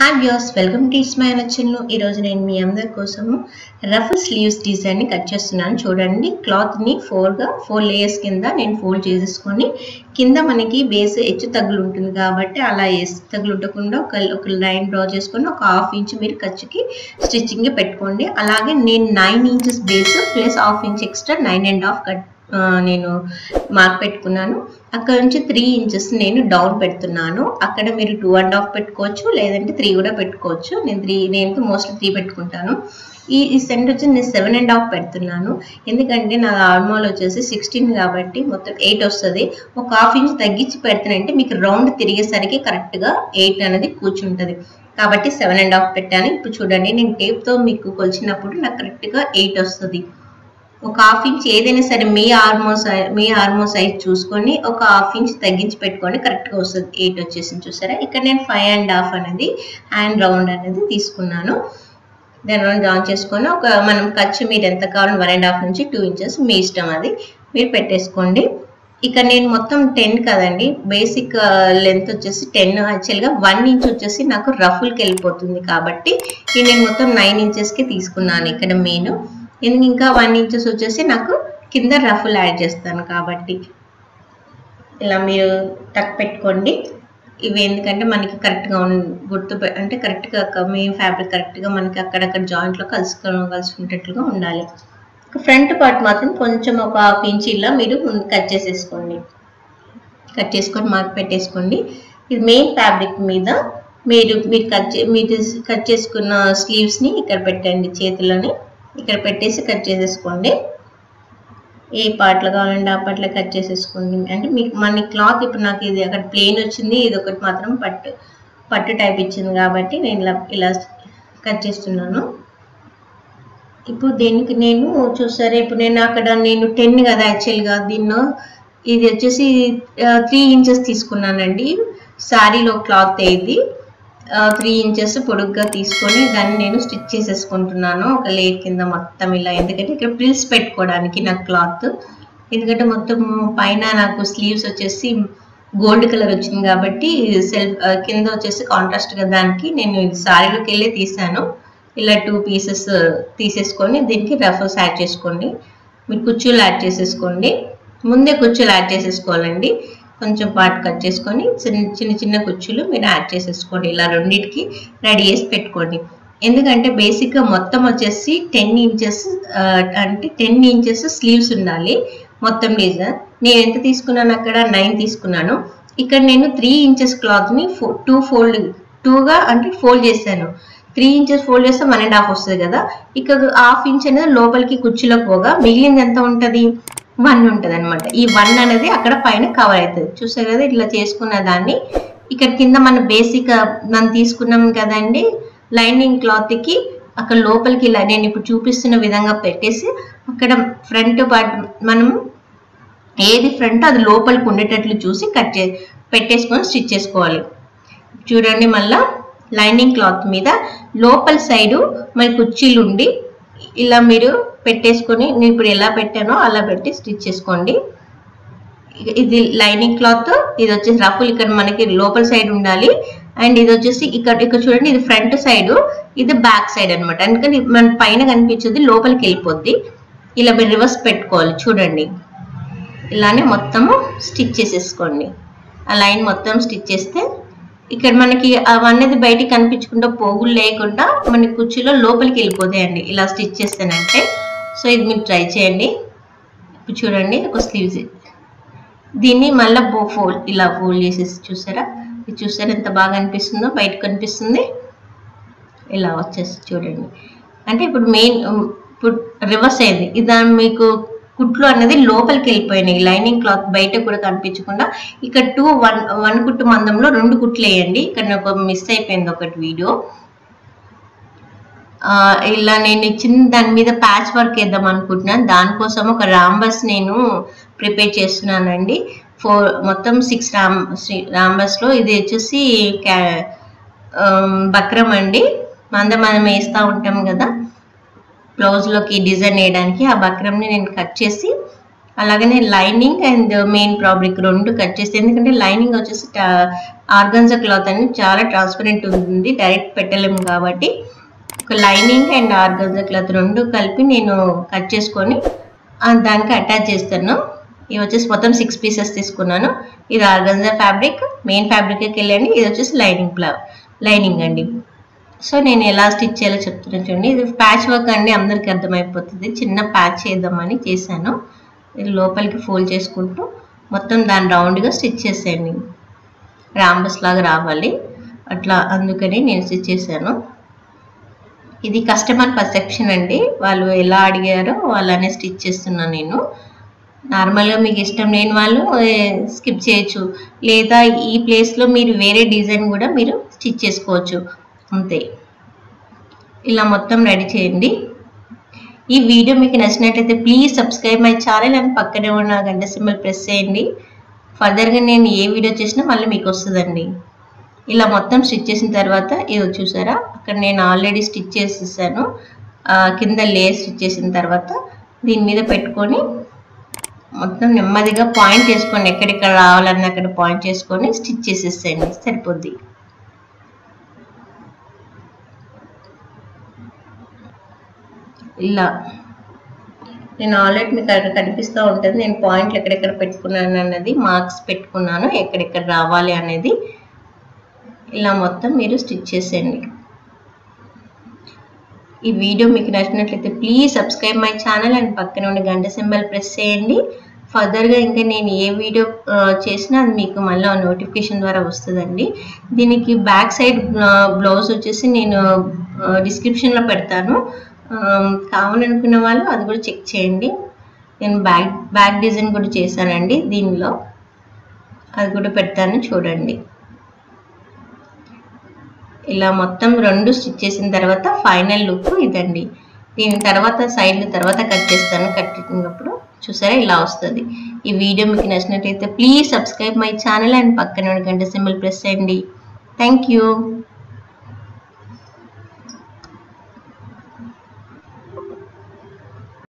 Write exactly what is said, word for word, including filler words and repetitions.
Hi viewers, welcome to it's my channel. ఈ రోజు నేను మీ అందరి కోసము రఫ్ స్లీవ్స్ డిజైన్ ని కట్ చేస్తున్నాను. చూడండి, క్లాత్ ని ఫోర్ గా ఫోర్ లేయర్స్ కింద నేను ఫోల్డ్ చేసేసుకొని కింద మనకి బేస్ హెచ్చు తగ్గులు ఉంటుంది కాబట్టి అలా వేసి తగ్గులు ఉండకుండా ఒక ఒక లైన్ డ్రా చేసుకొని ఒక హాఫ్ ఇంచ్ మీరు ఖర్చుకి స్టిచ్చింగ్ పెట్టుకోండి. అలాగే నేను nine inches base plus half inch extra nine and half cut నేను మార్క్ పెట్టుకున్నాను. అక్కడ నుంచి త్రీ ఇంచెస్ నేను డౌన్ పెడుతున్నాను. అక్కడ మీరు టూ అండ్ హాఫ్ పెట్టుకోవచ్చు, లేదంటే త్రీ కూడా పెట్టుకోవచ్చు. నేను త్రీ నేను మోస్ట్లీ త్రీ పెట్టుకుంటాను. ఈ ఈ సెంటర్ వచ్చి నేను సెవెన్ అండ్ హాఫ్ పెడుతున్నాను. ఎందుకంటే నా ఆర్మోల్ వచ్చేసి సిక్స్టీన్ కాబట్టి మొత్తం ఎయిట్ వస్తుంది. ఒక హాఫ్ ఇంచ్ తగ్గించి పెడుతున్నానంటే మీకు రౌండ్ తిరిగేసరికి కరెక్ట్గా ఎయిట్ అనేది కూర్చుంటుంది కాబట్టి సెవెన్ అండ్ హాఫ్ పెట్టాను. ఇప్పుడు చూడండి, నేను టేప్తో మీకు కొలిచినప్పుడు నాకు కరెక్ట్గా ఎయిట్ వస్తుంది. ఒక హాఫ్ ఇంచ్ ఏదైనా సరే మీ ఆర్మో సైజ్ మీ ఆర్మో సైజ్ చూసుకొని ఒక హాఫ్ ఇంచ్ తగ్గించి పెట్టుకొని కరెక్ట్గా వస్తుంది. ఎయిట్ వచ్చేసింది చూసారా. ఇక్కడ నేను ఫైవ్ అండ్ హాఫ్ అనేది హ్యాండ్ రౌండ్ అనేది తీసుకున్నాను. దాని రౌండ్ చేసుకొని ఒక మనం ఖర్చు మీరు ఎంత కావాలో వన్ అండ్ హాఫ్ నుంచి టూ ఇంచెస్ మీ ఇష్టం, అది మీరు పెట్టేసుకోండి. ఇక్కడ నేను మొత్తం టెన్ కదండి, బేసిక్ లెంత్ వచ్చేసి టెన్. యాక్చువల్గా వన్ ఇంచ్ వచ్చేసి నాకు రఫుల్కి వెళ్ళిపోతుంది కాబట్టి ఇది నేను మొత్తం నైన్ ఇంచెస్కి తీసుకున్నాను. ఇక్కడ మెయిన్ ఎందుకు ఇంకా వన్ ఇంచెస్ వచ్చేసి నాకు కింద రఫుల్ యాడ్ చేస్తాను కాబట్టి ఇలా మీరు టక్ పెట్టుకోండి. ఇవి ఎందుకంటే మనకి కరెక్ట్గా గుర్తు అంటే కరెక్ట్గా మెయిన్ ఫ్యాబ్రిక్ కరెక్ట్గా మనకి అక్కడక్కడ జాయింట్లో కలుసుకొని కలుసుకునేటట్లుగా ఉండాలి. ఫ్రంట్ పార్ట్ మాత్రం కొంచెం ఒక హాఫ్ ఇంచ్ ఇలా మీరు కట్ చేసేసుకోండి. కట్ చేసుకొని మార్క్ పెట్టేసుకోండి. ఇది మెయిన్ ఫ్యాబ్రిక్ మీద మీరు మీరు కట్ మీరు కట్ చేసుకున్న స్లీవ్స్ని ఇక్కడ పెట్టండి. చేతిలోని ఇక్కడ పెట్టేసి కట్ చేసేసుకోండి. ఏ పార్ట్లో కావాలంటే ఆ పార్ట్లో కట్ చేసేసుకోండి. అంటే మీకు మన క్లాత్ ఇప్పుడు నాకు ఇది అక్కడ ప్లెయిన్ వచ్చింది, ఇది ఒకటి మాత్రం పట్టు పట్టు టైప్ ఇచ్చింది కాబట్టి నేను ఇలా ఇలా కట్ చేస్తున్నాను. ఇప్పుడు దీనికి నేను చూసారా, ఇప్పుడు నేను అక్కడ నేను టెన్ కదా యాక్చువల్గా దీన్ని ఇది వచ్చేసి త్రీ ఇంచెస్ తీసుకున్నానండి. శారీలో క్లాత్ ఇది త్రీ ఇంచెస్ పొడుగ్గా తీసుకొని దాన్ని నేను స్టిచ్ చేసేసుకుంటున్నాను ఒక లేయర్ కింద మొత్తం ఇలా. ఎందుకంటే ఇక్కడ ప్రిల్స్ పెట్టుకోవడానికి నాకు క్లాత్, ఎందుకంటే మొత్తం పైన నాకు స్లీవ్స్ వచ్చేసి గోల్డ్ కలర్ వచ్చింది కాబట్టి సెల్ఫ్ కింద వచ్చేసి కాంట్రాస్ట్గా దానికి నేను శారీలోకి వెళ్ళి తీసాను. ఇలా టూ పీసెస్ తీసేసుకొని దీనికి రఫల్స్ యాడ్ చేసుకోండి. మీరు కుచ్చులు యాడ్ చేసేసుకోండి. ముందే కుచ్చులు యాడ్ చేసేసుకోవాలండి. కొంచెం పార్ట్ కట్ చేసుకొని చిన్న చిన్న చిన్న కుచ్చులు మీరు యాడ్ చేసేసుకోండి. ఇలా రెండింటికి రెడీ చేసి పెట్టుకోండి. ఎందుకంటే బేసిక్గా మొత్తం వచ్చేసి టెన్ ఇంచెస్ అంటే టెన్ ఇంచెస్ స్లీవ్స్ ఉండాలి మొత్తం డిజైన్. నేను ఎంత తీసుకున్నాను అక్కడ నైన్ తీసుకున్నాను. ఇక్కడ నేను త్రీ ఇంచెస్ క్లాత్ని ఫో టూ ఫోల్డ్ టూగా అంటే ఫోల్డ్ చేశాను. త్రీ ఇంచెస్ ఫోల్డ్ చేస్తే వన్ అండ్ హాఫ్ వస్తుంది కదా. ఇక్కడ హాఫ్ ఇంచ్ అనేది లోపలికి కుచ్చులకు పోగా మిగిలింది ఎంత ఉంటుంది, వన్ ఉంటుంది అనమాట. ఈ వన్ అనేది అక్కడ పైన కవర్ అవుతుంది. చూసారు కదా, ఇట్లా చేసుకున్న దాన్ని ఇక్కడ కింద మన బేసిక్ మనం తీసుకున్నాం కదండి లైనింగ్ క్లాత్కి అక్కడ లోపలికి ఇలా నేను ఇప్పుడు చూపిస్తున్న విధంగా పెట్టేసి అక్కడ ఫ్రంట్ పార్ట్ మనం ఏది ఫ్రంట్ అది లోపలికి ఉండేటట్లు చూసి కట్ చే పెట్టేసుకొని స్టిచ్ చేసుకోవాలి. చూడండి, మళ్ళా లైనింగ్ క్లాత్ మీద లోపల సైడు మన కుర్చీలు ఉండి ఇలా మీరు పెట్టేసుకొని నేను ఇప్పుడు ఎలా పెట్టానో అలా పెట్టి స్టిచ్ చేసుకోండి. ఇది లైనింగ్ క్లాత్, ఇది వచ్చేసి రఫుల్ ఇక్కడ మనకి లోపల సైడ్ ఉండాలి. అండ్ ఇది వచ్చేసి ఇక్కడ ఇక్కడ చూడండి, ఇది ఫ్రంట్ సైడ్, ఇది బ్యాక్ సైడ్ అనమాట. అందుకని మన పైన కనిపించేది లోపలికి వెళ్ళిపోద్ది. ఇలా మీరు రివర్స్ పెట్టుకోవాలి. చూడండి, ఇలానే మొత్తము స్టిచ్ చేసేసుకోండి. ఆ లైన్ మొత్తం స్టిచ్ చేస్తే ఇక్కడ మనకి అవన్నీ బయటికి కనిపించకుండా పోగులు లేకుండా మన కుర్చీలో లోపలికి వెళ్ళిపోతాయండి ఇలా స్టిచ్ చేస్తానంటే. సో ఇది మీరు ట్రై చేయండి. ఇప్పుడు చూడండి, ఒక స్లీవ్స్ దీన్ని మళ్ళీ బో ఫోల్డ్ ఇలా ఫోల్డ్ చేసేసి చూసారా, ఇది చూసారా ఎంత బాగా అనిపిస్తుందో, బయటకు కనిపిస్తుంది ఇలా వచ్చేసి చూడండి. అంటే ఇప్పుడు మెయిన్ ఇప్పుడు రివర్స్ అయింది. ఇది మీకు కుట్లు అనేది లోపలికి వెళ్ళిపోయినాయి. లైనింగ్ క్లాత్ బయట కూడా కనిపించకుండా ఇక్కడ టూ వన్ వన్ కుట్టు మందంలో రెండు కుట్లు వేయండి. ఇక్కడ నాకు మిస్ అయిపోయింది ఒకటి వీడియో. ఇలా నేను ఇచ్చిన దాని మీద ప్యాచ్ వర్క్ వేద్దాం అనుకుంటున్నాను. దానికోసం ఒక రాంబస్ నేను ప్రిపేర్ చేస్తున్నానండి. ఫోర్ మొత్తం సిక్స్ రామ్ రాంబస్లో ఇది వచ్చేసి బక్రం అండి. మంద మనం వేస్తూ ఉంటాం కదా బ్లౌజ్లోకి డిజైన్ వేయడానికి. ఆ బక్రంని నేను కట్ చేసి అలాగనే లైనింగ్ అండ్ మెయిన్ ఫ్యాబ్రిక్ రెండు కట్ చేస్తే, ఎందుకంటే లైనింగ్ వచ్చేసి ఆర్గన్జా క్లాత్ అని చాలా ట్రాన్స్పరెంట్ ఉంటుంది, డైరెక్ట్ పెట్టలేము కాబట్టి ఒక లైనింగ్ అండ్ ఆర్గన్జా క్లాత్ రెండు కలిపి నేను కట్ చేసుకొని దానికి అటాచ్ చేస్తాను. ఇవి వచ్చేసి మొత్తం సిక్స్ పీసెస్ తీసుకున్నాను. ఇది ఆర్గన్జా ఫ్యాబ్రిక్, మెయిన్ ఫ్యాబ్రిక్కి వెళ్ళండి. ఇది వచ్చేసి లైనింగ్ ప్లా లైనింగ్ అండి. సో నేను ఎలా స్టిచ్ చేయాలో చెప్తున్నాను చూడండి. ఇది ప్యాచ్ వర్క్ అండి, అందరికీ అర్థమైపోతుంది. చిన్న ప్యాచ్ చేద్దామని చేశాను. ఇది లోపలికి ఫోల్డ్ చేసుకుంటూ మొత్తం దాన్ని రౌండ్గా స్టిచ్ చేసేయండి. రాంబస్ లాగా రావాలి అట్లా, అందుకని నేను స్టిచ్ చేశాను. ఇది కస్టమర్ పర్సెప్షన్ అండి, వాళ్ళు ఎలా అడిగారో వాళ్ళనే స్టిచ్ చేస్తున్నాను నేను. నార్మల్గా మీకు ఇష్టం లేని వాళ్ళు స్కిప్ చేయొచ్చు, లేదా ఈ ప్లేస్లో మీరు వేరే డిజైన్ కూడా మీరు స్టిచ్ చేసుకోవచ్చు, అంతే. ఇలా మొత్తం రెడీ చేయండి. ఈ వీడియో మీకు నచ్చినట్లయితే please subscribe my channel and పక్కనే ఉన్న గంట సింబల్ ప్రెస్ చేయండి. ఫర్దర్గా నేను ఏ వీడియో చేసినా మళ్ళీ మీకు వస్తుందండి. ఇలా మొత్తం స్టిచ్ చేసిన తర్వాత ఇది చూసారా, అక్కడ నేను ఆల్రెడీ స్టిచ్ చేసేసాను. కింద లేయర్ స్టిచ్ చేసిన తర్వాత దీని మీద పెట్టుకొని మొత్తం నెమ్మదిగా పాయింట్ చేసుకొని, ఎక్కడెక్కడ రావాలన్నా అక్కడ పాయింట్ చేసుకొని స్టిచ్ చేసేసేయండి, సరిపోద్ది. ఇలా నేను ఆల్రెడీ మీకు అక్కడ కనిపిస్తూ ఉంటుంది, నేను పాయింట్లు ఎక్కడెక్కడ పెట్టుకున్నాను అన్నది మార్క్స్ పెట్టుకున్నాను, ఎక్కడెక్కడ రావాలి అనేది. ఇలా మొత్తం మీరు స్టిచ్ చేసేయండి. ఈ వీడియో మీకు నచ్చినట్లయితే please subscribe my channel and పక్కన ఉన్న గంట సింబల్ ప్రెస్ చేయండి. ఫర్దర్గా ఇంకా నేను ఏ వీడియో చేసినా అది మీకు మళ్ళీ నోటిఫికేషన్ ద్వారా వస్తుందండి. దీనికి బ్యాక్ సైడ్ బ్లౌజ్ వచ్చేసి నేను డిస్క్రిప్షన్లో పెడతాను, కావాలనుకున్న వాళ్ళు అది కూడా చెక్ చేయండి. నేను బ్యాక్ బ్యాక్ డిజైన్ కూడా చేశానండి దీనిలో, అది కూడా పెడతాను చూడండి. ఇలా మొత్తం రెండు స్టిచ్ చేసిన తర్వాత ఫైనల్ లుక్ ఇదండి. దీని తర్వాత సైడ్లు తర్వాత కట్ చేస్తాను, కట్ చేసినప్పుడు చూసారా ఇలా వస్తుంది. ఈ వీడియో మీకు నచ్చినట్లయితే please subscribe my channel and పక్కన గంట సింబల్ ప్రెస్ చేయండి. Thank you.